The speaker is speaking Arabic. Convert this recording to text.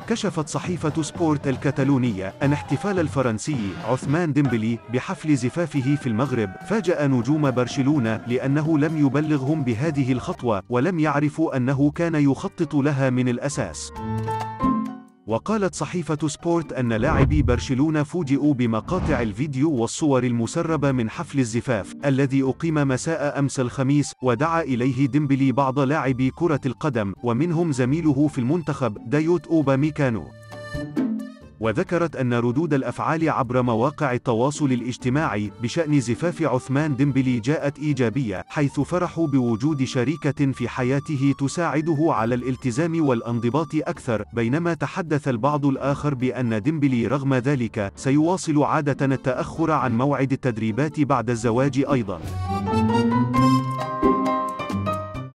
كشفت صحيفة سبورت الكتالونية أن احتفال الفرنسي عثمان ديمبلي بحفل زفافه في المغرب فاجأ نجوم برشلونة لأنه لم يبلغهم بهذه الخطوة ولم يعرفوا أنه كان يخطط لها من الأساس. وقالت صحيفة سبورت أن لاعبي برشلونة فوجئوا بمقاطع الفيديو والصور المسربة من حفل الزفاف الذي أقيم مساء أمس الخميس، ودعا إليه ديمبلي بعض لاعبي كرة القدم ومنهم زميله في المنتخب دايوت أوباميكانو. وذكرت أن ردود الأفعال عبر مواقع التواصل الاجتماعي بشأن زفاف عثمان ديمبلي جاءت إيجابية، حيث فرحوا بوجود شريكة في حياته تساعده على الالتزام والانضباط أكثر، بينما تحدث البعض الآخر بأن ديمبلي رغم ذلك سيواصل عادة التأخر عن موعد التدريبات بعد الزواج أيضا.